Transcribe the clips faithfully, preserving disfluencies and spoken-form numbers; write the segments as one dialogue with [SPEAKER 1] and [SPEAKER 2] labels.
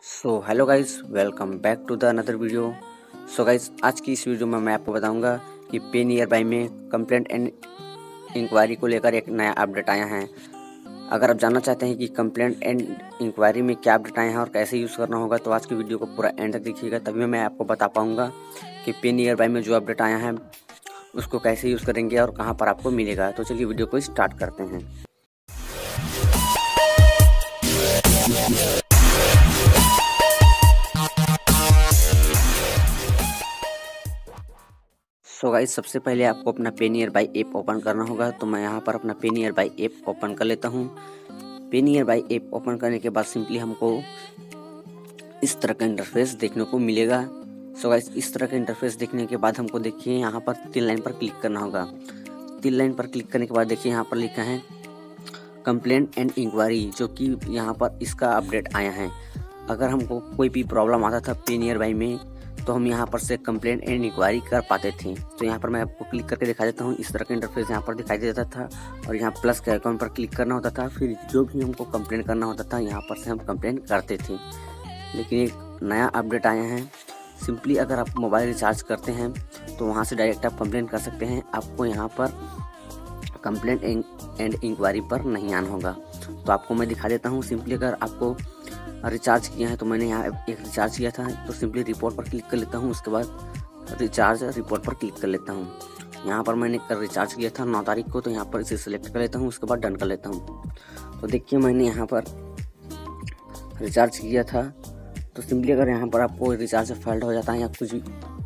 [SPEAKER 1] So hello guys, welcome back to the another video. So guys, आज की इस video में मैं आपको बताऊंगा कि पे नियर बाई में कंप्लेंट एंड इंक्वायरी को लेकर एक नया अपडेट आया है। अगर आप जानना चाहते हैं कि कंप्लेंट एंड इंक्वायरी में क्या अपडेट आए हैं और कैसे यूज़ करना होगा, तो आज की वीडियो को पूरा एंड तक देखिएगा, तभी मैं आपको बता पाऊँगा कि पे नियर बाई में जो अपडेट आया है उसको कैसे यूज़ करेंगे और कहाँ पर आपको मिलेगा। तो चलिए वीडियो को स्टार्ट करते हैं। सो गाइस, सबसे पहले आपको अपना पे नियर बाई ऐप ओपन करना होगा। तो मैं यहाँ पर अपना पे नियर बाई ऐप ओपन कर लेता हूँ। पे नियर बाई ऐप ओपन करने के बाद सिंपली हमको इस तरह का इंटरफेस देखने को मिलेगा। सो गाइस, इस तरह का इंटरफेस देखने के बाद हमको देखिए यहाँ पर तीन लाइन पर क्लिक करना होगा। तीन लाइन पर क्लिक करने के बाद देखिए यहाँ पर लिखा है कंप्लेंट एंड इंक्वायरी, जो कि यहाँ पर इसका अपडेट आया है। अगर हमको कोई भी प्रॉब्लम आता था पे नियर बाई में, तो हम यहाँ पर से कंप्लेंट एंड इंक्वायरी कर पाते थे। तो यहाँ पर मैं आपको क्लिक करके दिखा देता हूँ। इस तरह का इंटरफेस यहाँ पर दिखाई देता था और यहाँ प्लस के आइकॉन पर क्लिक करना होता था। फिर जो भी हमको कंप्लेंट करना होता था यहाँ पर से हम कंप्लेंट करते थे। लेकिन एक नया अपडेट आया है। सिंपली अगर आप मोबाइल रिचार्ज करते हैं तो वहाँ से डायरेक्ट आप कंप्लेंट कर सकते हैं। आपको यहाँ पर कंप्लेंट एंड इंक्वायरी पर नहीं आना होगा। तो आपको मैं दिखा देता हूँ। सिंपली अगर आपको रिचार्ज किया है, तो मैंने यहाँ एक रिचार्ज किया था, तो सिंपली रिपोर्ट पर क्लिक कर लेता हूँ। उसके बाद रिचार्ज रिपोर्ट पर क्लिक कर लेता हूँ। यहाँ पर मैंने कर रिचार्ज किया था नौ तारीख को, तो यहाँ पर इसे सिलेक्ट कर लेता हूँ। उसके बाद डन कर लेता हूँ। तो देखिए मैंने यहाँ पर रिचार्ज किया था। तो सिंपली अगर यहाँ पर आपको रिचार्ज फेल्ड हो जाता है या कुछ भी,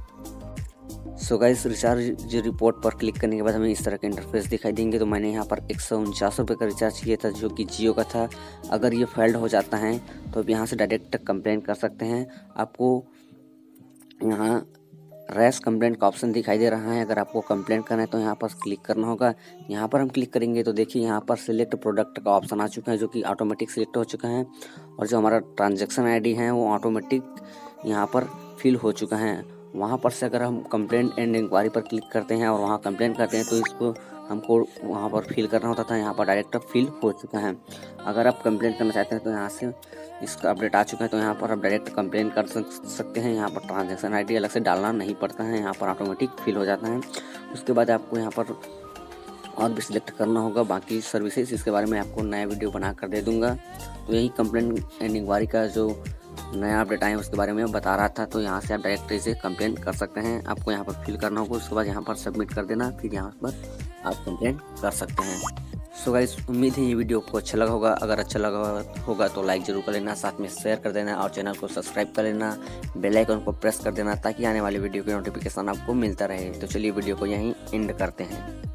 [SPEAKER 1] सो गाइस, रिचार्ज रिपोर्ट पर क्लिक करने के बाद हमें इस तरह के इंटरफेस दिखाई देंगे। तो मैंने यहाँ पर एक सौ उनचास रुपये का रिचार्ज किया था, जो कि जियो का था। अगर ये फेल्ड हो जाता है तो आप यहाँ से डायरेक्ट कंप्लेन कर सकते हैं। आपको यहाँ रैश कंप्लेंट का ऑप्शन दिखाई दे रहा है। अगर आपको कंप्लेंट करना है तो यहाँ पर क्लिक करना होगा। यहाँ पर हम क्लिक करेंगे तो देखिए यहाँ पर सिलेक्ट प्रोडक्ट का ऑप्शन आ चुका है, जो कि ऑटोमेटिक सिलेक्ट हो चुका है। और जो हमारा ट्रांजैक्शन आईडी है वो ऑटोमेटिक यहाँ पर फिल हो चुका है। वहाँ पर से अगर हम कंप्लेंट एंड इंक्वायरी पर क्लिक करते हैं और वहाँ कंप्लेंट करते हैं, तो इसको हमको वहाँ पर फिल करना होता था। यहाँ पर डायरेक्ट फिल हो चुका है। अगर आप कंप्लेंट करना चाहते हैं तो यहाँ से इसका अपडेट आ चुका है, तो यहाँ पर आप डायरेक्ट कंप्लेन कर सकते हैं। यहाँ पर ट्रांजैक्शन आईडी अलग से डालना नहीं पड़ता है, यहाँ पर ऑटोमेटिक फिल हो जाता है। उसके बाद आपको यहाँ पर और भी सिलेक्ट करना होगा बाकी सर्विसेज। इसके बारे में आपको नया वीडियो बना कर दे दूँगा। तो यही कंप्लेंट एंड इंक्वायरी का जो नया अपडेट आया उसके बारे में बता रहा था। तो यहाँ से आप डायरेक्ट इसे कंप्लेंट कर सकते हैं। आपको यहाँ पर फिल करना होगा, उसके बाद यहाँ पर सबमिट कर देना, फिर यहाँ पर आप कंप्लेंट कर सकते हैं। सो गाइस, उम्मीद है ये वीडियो आपको अच्छा लगा होगा। अगर अच्छा लगा होगा तो लाइक जरूर कर लेना, साथ में शेयर कर देना और चैनल को सब्सक्राइब कर लेना, बेल आइकन को प्रेस कर देना, ताकि आने वाली वीडियो की नोटिफिकेशन आपको मिलता रहे। तो चलिए वीडियो को यहीं एंड करते हैं।